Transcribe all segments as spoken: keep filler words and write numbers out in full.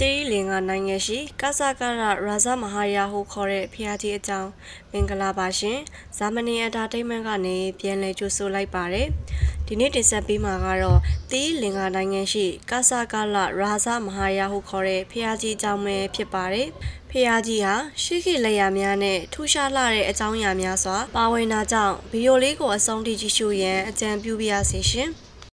တီလင်္ကာနိုင်ငံရှိကာဆာကာရရာဇမဟာယာဟုခေါ်တဲ့ဖျားကြီးအကြောင်းမင်္ဂလာပါရှင်ဇာမနီအန်တာတိတ်မန့်ကနေပြန်လည်ကြိုဆိုလိုက်ပါတယ်ဒီနေ့တင်ဆက်ပေးမှာကတော့တီလင်္ကာနိုင်ငံရှိကာဆာကာရရာဇမဟာယာဟုခေါ်တဲ့ဖျားကြီးအကြောင်းပဲဖြစ်ပါတယ်ဖျားကြီးဟာရှိခိလက်ရများနဲ့ထူးခြားလာတဲ့အကြောင်းအရာများစွာပါဝင်တာကြောင့်ဗီဒီယိုလေးကိုအဆုံးထိကြည့်ရှုရန်အကြံပြုပါရစေရှင်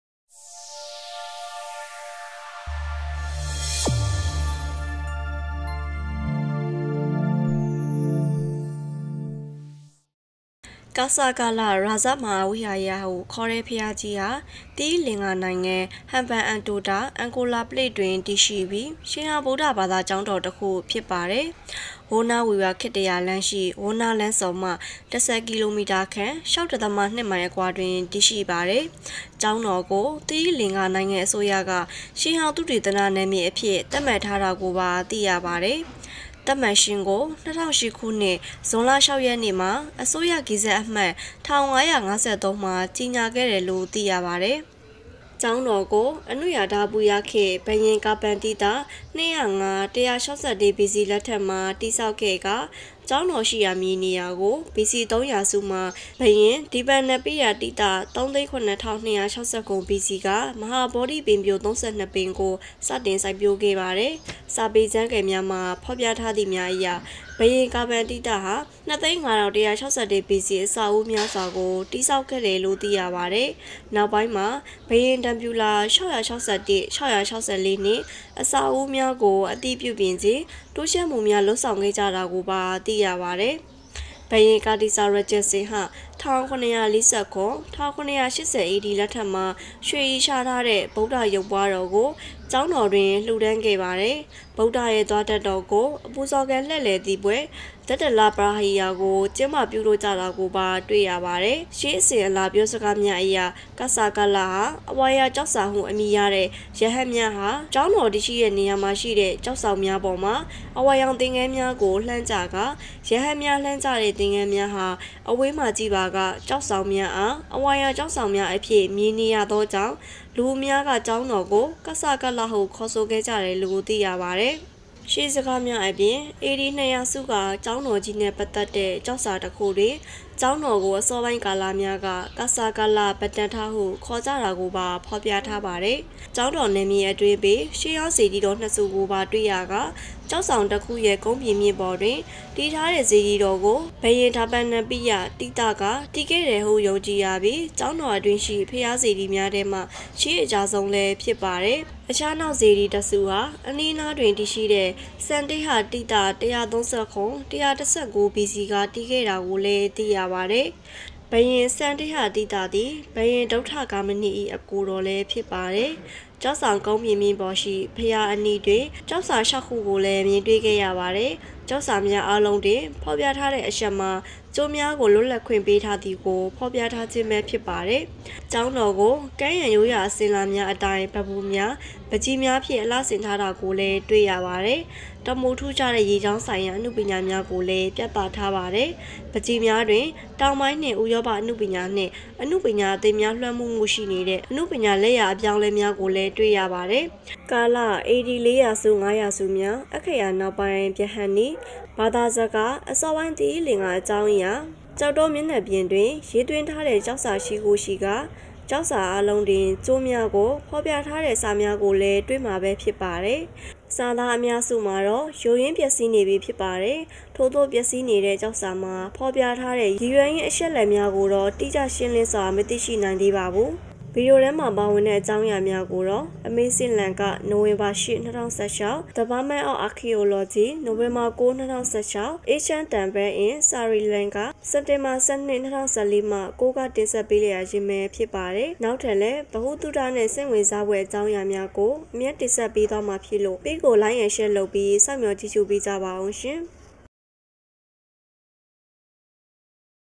ကာဆာကာလာရာဇမဟာဝိဟာရဟုခေါ်တဲ့ဖျားကြီးဟာတီလင်္ကာနိုင်ငံဟမ်ပန်အန်တိုတာအန်ကိုလာပလိတ်တွင်တည်ရှိပြီးရှင်ဟာဗုဒ္ဓဘာသာကျောင်းတော်တစ်ခုဖြစ်ပါတယ်။ဝိုနာဝီဝါခေတ္တရာလမ်းရှိဝိုနာလမ်းဆောင်မှတစ်ဆယ်ကီလိုမီတာခန့်ရှောက်တသမနှစ်မိုင်အကွာတွင်တည်ရှိပါတယ်။ကျောင်းတော်ကိုတီလင်္ကာနိုင်ငံအစိုးရကရှင်ဟာသုတေသနနယ်မြေအဖြစ်သတ်မှတ်ထားတာကိုပါသိရပါတယ်။တမန်ရှင်ကို၂၀၀၈ခုနှစ်ဇွန်လ၆ရက်နေ့မှာအစိုးရဂီဇက်အမှတ်၁၅၅၃မှာကြီးညာခဲ့တယ်လို့သိရပါတယ်။ကျောင်းတော်ကိုအနုရာဓာပူရခေဘယင်ကာပန်တီတာ၂၀၅ ၁၆၁ ဘီစီလက်ထက်မှာတိစောက်ခဲ့ကကျောင်းတော်ရှိရာမြေနေရာကို ဘီစီ၃၀၀စုမှာဘယင်ဒီပန်နပိယာတိတာ၃သိန်း၇ထောင်၂၆၉ ဘီစီကမဟာဗောဓိပင်ပြို၃၂ပင်ကိုစတင်စိုက်ပျိုးခဲ့ပါတယ်။စာပေကျမ်းကယ်များမှာဖော်ပြထားသည့်များအရဘယင်ကာပန်တိတာဟာ၂သိန်း၅ထောင်၁၆၁ ဘီစီအစာအုပ်များစွာကိုတိစောက်ခဲ့တယ်လို့သိရပါတယ်။နောက်ပိုင်းမှာဘယင်တမ်ပြူလာ၆၆၁ ၆၆၄နှစ်အစာအုပ်များကိုအတိပြုပြင်ခြင်းတိုးချဲ့မှုများလှုပ်ဆောင်ခဲ့ကြတာကိုပါသိရပါတယ်။ဘယင်ကာတီစာရကျက်စင်ဟာ၁၉၄၉ ၁၉၈၀ အေဒီလက်ထက်မှာရွှေရီရှာထားတဲ့ဗုဒ္ဓရုပ်ပွားတော်ကိုကျောင်းတော်တွင်လှူဒန်းခဲ့ပါတယ်။ဗုဒ္ဓရဲ့သွားတတ်တော်ကိုအပူဇော်ကံလှည့်လည်သည့်ပွဲတတလပရာဟိယာကိုကျင်းပပြုလုပ်ကြတာကိုပါတွေ့ရပါတယ်။ရှေးအစဉ်အလာပြောစကားများအရာကာဆာကာလာဟာအဝါယာကျောက်စာဟုအမည်ရတဲ့ရဟတ်များဟာကျောင်းတော်တရှိတဲ့နေရာမှာရှိတဲ့ကျောက်ဆောင်များပေါ်မှာအဝါရောင်သင်္ကန်းများကိုလှမ်းကြကရဟတ်များလှမ်းကြတဲ့သင်္ကန်းများဟာအဝေးမှကြည့်ပါကကျောက်ဆောင်များအားအဝါယာကျောက်ဆောင်များအဖြစ်မြင်နေရသောကြောင့်လူအများကကျောင်းတော်ကိုကာဆာကာလာဟုခေါ်ဆိုခဲ့ကြတယ်လို့သိရပါတယ်။ရှေးစကားများအပြင်အေဒီ၂၀၀စုကကျောင်းတော်ကြီးနဲ့ပတ်သက်တဲ့ကျောက်စာတစ်ခုတွေကျောင်းတော်ကိုအစောပိုင်းကာလများကကာဆာကာလာပတန်ထဟုခေါ်ကြတာကိုပါဖော်ပြထားပါတယ်။ကျောင်းတော်နယ်မြေအတွင်းပေရှေးရောက်စီတီတော်နှစ်စုကိုပါတွေ့ရကကျောက်ဆောင်တစ်ခုရဲ့ကုန်းပြင်မြင့်ပေါ်တွင်တည်ထားတဲ့ဇီတီတော်ကိုဘယင်ဒါပန်နပိယတိတကတည်ခဲ့တယ်ဟုယုံကြည်ရပြီးကျောင်းတော်အတွင်းရှိဖျားစီတီများထဲမှရှေးအကြဆုံးလည်းဖြစ်ပါတယ်။အခြားနောက်ဇီတီတစုဟာအနီးနားတွင်တည်ရှိတဲ့စန်တိဟာတိတာ၁၃၉ ၁၁၉ ဘီစီကတည်ခဲ့တာကိုလည်းသိရပါတယ်။ဘယင်စန်တိဟာတိတာသည်ဘယင်ဒုဋ္ဌကာမဏိ၏အကိုတော်လည်းဖြစ်ပါတယ်။ကျောက်ဆောင်ကုန်းမြင့်မြင့်ပေါ်ရှိဖျားအနီးတွင်ကျောက်စာရှောက်ခုကိုလည်းမြင်တွေ့ခဲ့ရပါတယ်။ကျောက်စာများအလုံးတွင်ဖော်ပြထားတဲ့အချက်မှာကျိုးများကိုလွတ်လပ်ခွင့်ပေးထားသည်ကိုဖော်ပြထားခြင်းပဲဖြစ်ပါတယ်။ကျောင်းတော်ကိုကမ်းရံရိုးရာအစင်လာများအတိုင်းဗပူများပကြီးများဖြင့်အလှဆင်ထားတာကိုလည်းတွေ့ရပါတယ်။တမိုးထူးခြားတဲ့ရေချောင်းဆိုင်ရာအမှုပညာများကိုလည်းပြသထားပါတယ်။ပကြီးများတွင်တောင်ပိုင်းနှင့်ဥရောပအမှုပညာနှင့်အမှုပညာအသင်းများလွှမ်းမိုးမှုရှိနေတဲ့အမှုပညာလက်ရာအပြောင်းလဲများကိုလည်းတွေ့ရပါတယ်။ကာလအေဒီ၄၀၀စု၅၀၀စုများအခရာနောက်ပိုင်းပြဟန်နီဘာသာစကားအစောပိုင်းတီလင်္ကာအကြောင်းအရာကျောက်တော်မျက်နှာပြင်တွင်ရေးသွင်းထားတဲ့ကျောက်စာရှိကိုရှိကကျောက်စာအလုံးတွင်ကျိုးများကိုဖော်ပြထားတဲ့စာများကိုလည်းတွေ့မှာပဲဖြစ်ပါတယ်။စာသားအများစုမှာတော့ရိုးရင်းပျက်စီးနေပြီဖြစ်ပါတယ်။ထို့သောပျက်စီးနေတဲ့ကျောက်စာမှာဖော်ပြထားတဲ့ရည်ရွယ်ရင်းအချက်လက်များကိုတော့တိကျရှင်းလင်းစွာမသိရှိနိုင်သေးပါဘူး။ဗီဒီယိုထဲမှာပါဝင်တဲ့အကြောင်းအရာများကိုတော့ Amazing Land ကနိုဝင်ဘာ၈ ၂၀၁၆ Department of Archaeology နိုဝင်ဘာ၉ ၂၀၁၆ Asian Temple in Sri Lanka စက်တင်ဘာ၁၂ ၂၀၁၄မှာကိုကတင်ဆက်ပေးလျက်ရင်းပဲဖြစ်ပါတယ်။နောက်ထပ်လည်းဗဟုသုတနဲ့စိတ်ဝင်စားဖွယ်အကြောင်းအရာများကိုအမြဲတင်ဆက်ပေးသွားမှာဖြစ်လို့ပေးကို like and share လုပ်ပြီးစောင့်မျှော်ကြည့်ရှုပေးကြပါအောင်ရှင်။